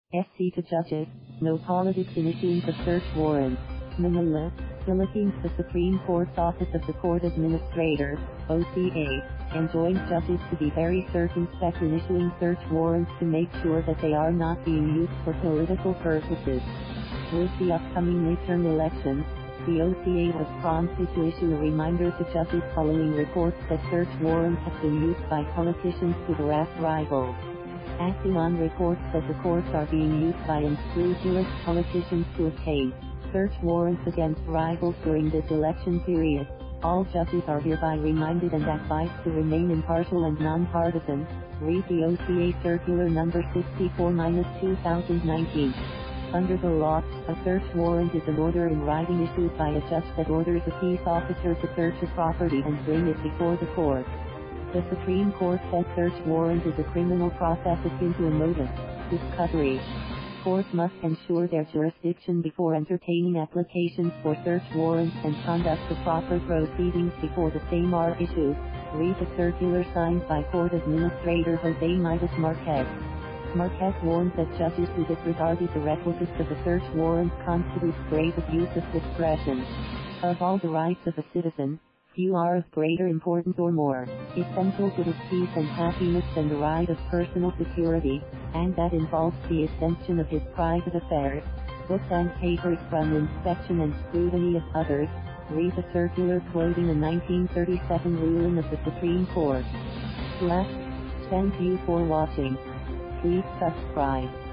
SC to judges, no politics in issuing the search warrant. MANILA, Philippines. The Supreme Court's Office of the Court Administrator, OCA, enjoined judges to be very circumspect in issuing search warrants to make sure that they are not being used for political purposes. With the upcoming midterm elections, the OCA was prompted to issue a reminder to judges following reports that search warrants have been used by politicians to harass rivals. Acting on reports that the courts are being used by unscrupulous politicians to obtain search warrants against rivals during this election period, all judges are hereby reminded and advised to remain impartial and non-partisan. Read the OCA Circular No. 64-2019. Under the law, a search warrant is an order in writing issued by a judge that orders a peace officer to search a property and bring it before the court. The Supreme Court said search warrant is a criminal process akin to a motive discovery. Courts must ensure their jurisdiction before entertaining applications for search warrants and conduct the proper proceedings before the same are issued. Read the circular signed by Court Administrator Jose Midas Marquez. Marquez warned that judges who disregarded the requisites of a search warrant constitutes grave abuse of discretion. Of all the rights of a citizen, few are of greater importance or more essential to his peace and happiness than the right of personal security, and that involves the exemption of his private affairs, books and papers from inspection and scrutiny of others. Read the circular quoting a 1937 ruling of the Supreme Court. Thank you for watching. Please subscribe.